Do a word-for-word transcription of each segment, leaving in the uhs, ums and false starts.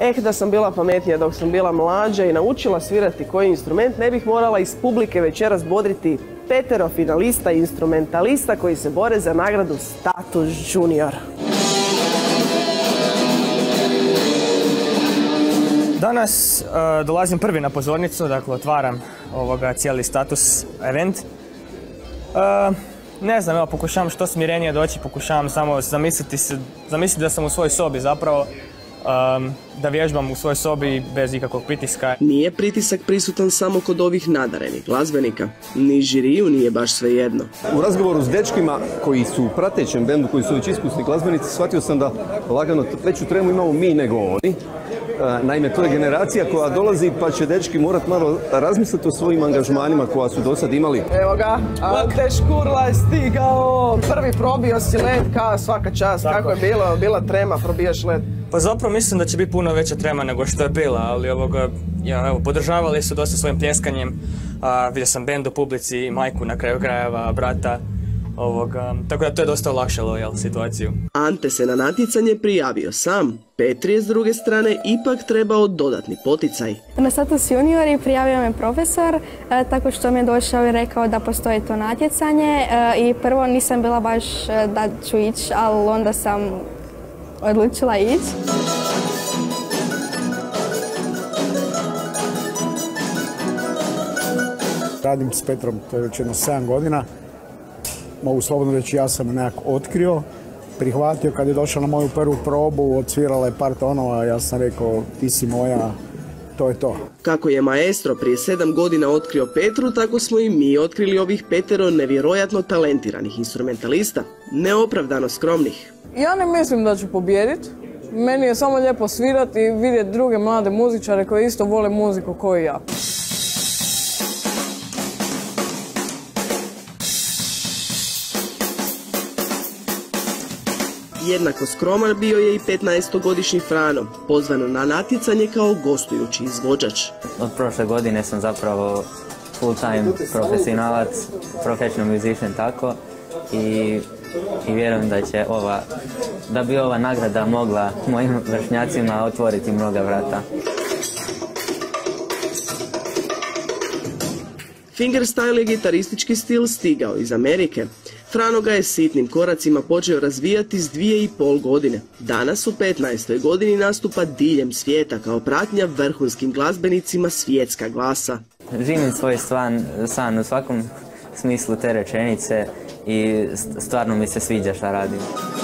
Eh, da sam bila pametnija dok sam bila mlađa i naučila svirati koji instrument, ne bih morala iz publike večeras bodriti petero finalista i instrumentalista koji se bore za nagradu Status Junior. Danas uh, dolazim prvi na pozornicu, dakle otvaram ovoga cijeli Status event. Uh, ne znam, evo, pokušavam što smirenije doći, pokušavam samo zamisliti, se, zamisliti da sam u svojoj sobi zapravo, um, da vježbam u svojoj sobi bez ikakvog pritiska. Nije pritisak prisutan samo kod ovih nadarenih glazbenika, ni žiriju nije baš svejedno. U razgovoru s dečkima koji su u pratećem bendu, koji su već iskusni glazbenici, shvatio sam da lagano veću tremu imamo mi nego oni. Naime, to je generacija koja dolazi pa će dečki morat malo razmisliti o svojim angažmanima koja su do sad imali. Evo ga, Ante Škurla je stigao, prvi probio si led kao svaka čast. Tako. Kako je bilo, bila trema, probijaš led? Pa zapravo mislim da će biti puno veća trema nego što je bila, ali ovoga, ja, evo, podržavali su dosta svojim pljeskanjem, a, vidio sam bend u publici i majku na kraju krajeva, brata. Ovoga, tako da to je dosta olakšalo jel, situaciju. Ante se na natjecanje prijavio sam. Petri je s druge strane ipak trebao dodatni poticaj. Na Status Junior prijavio me profesor, e, tako što mi je došao i rekao da postoji to natjecanje e, i prvo nisam bila baš e, da ću ići, ali onda sam odlučila ići. Radim s Petrom, to je već jedno sedam godina. Mogu slobodno reći, ja sam nekako otkrio, prihvatio kad je došao na moju prvu probu, odsvirala je par tonova, ja sam rekao ti si moja, to je to. Kako je maestro prije sedam godina otkrio Petru, tako smo i mi otkrili ovih petero nevjerojatno talentiranih instrumentalista, neopravdano skromnih. Ja ne mislim da ću pobijediti, meni je samo lijepo svirati i vidjeti druge mlade muzičare koji isto vole muziku kao i ja. Jednako skroman bio je i petnaestogodišnji Frano, pozvan na natjecanje kao gostujući izvođač. Od prošle godine sam zapravo full time profesionalac, professional musician tako i, i vjerujem da će ova, da bi ova nagrada mogla mojim vršnjacima otvoriti mnoga vrata. Fingerstyle je gitaristički stil stigao iz Amerike. Frano ga je sitnim koracima počeo razvijati s dvije i pol godine. Danas u petnaestoj godini nastupa diljem svijeta kao pratnja vrhunskim glazbenicima svjetska glasa. Živim svoj stvan, san u svakom smislu te rečenice i stvarno mi se sviđa šta radim.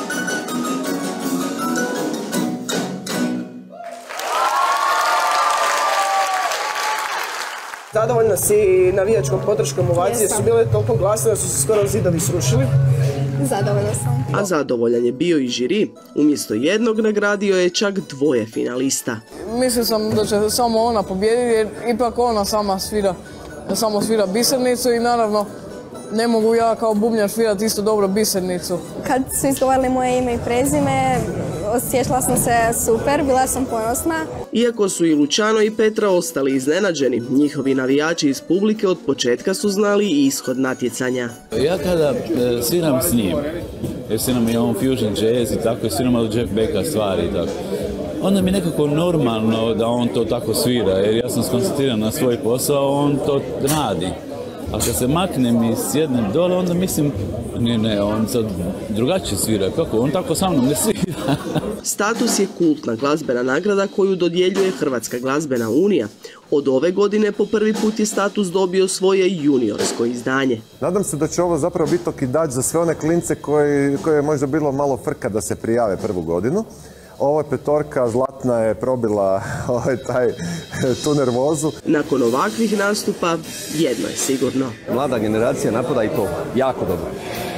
Zadovoljna si navijačkom podrškom ovacije, su bile toliko glasne da su se skoro zidovi srušili. Zadovoljna sam. A zadovoljan je bio i žiri. Umjesto jednog nagradio je čak dvoje finalista. Mislio sam da će samo ona pobijediti jer ipak ona sama svira, samo svira bisernicu i naravno ne mogu ja kao bubnjar svirati isto dobro bisernicu. Kad su izgovarali moje ime i prezime, osjećala sam se super, bila sam ponosna. Iako su i Luciano i Petra ostali iznenađeni, njihovi navijači iz publike od početka su znali ishod natjecanja. Ja kada e, sviram s njim, jer sviram i on fusion jazz i tako, sviram od Jeff Becka stvari i tako, onda mi je nekako normalno da on to tako svira, jer ja sam skoncentriran na svoj posao, on to radi. A kad se maknem i sjednem dole, onda mislim, ne, ne, on sad drugačije svira, kako, on tako sa mnom ne svira. Status je kultna glazbena nagrada koju dodjeljuje Hrvatska glazbena unija. Od ove godine po prvi put je Status dobio svoje juniorsko izdanje. Nadam se da će ovo zapravo biti okidač za sve one klince koji, koje je možda bilo malo frka da se prijave prvu godinu. Ova petorka zlatna je probila ovaj, taj, tu nervozu. Nakon ovakvih nastupa, jedno je sigurno. Mlada generacija napada i to jako dobro.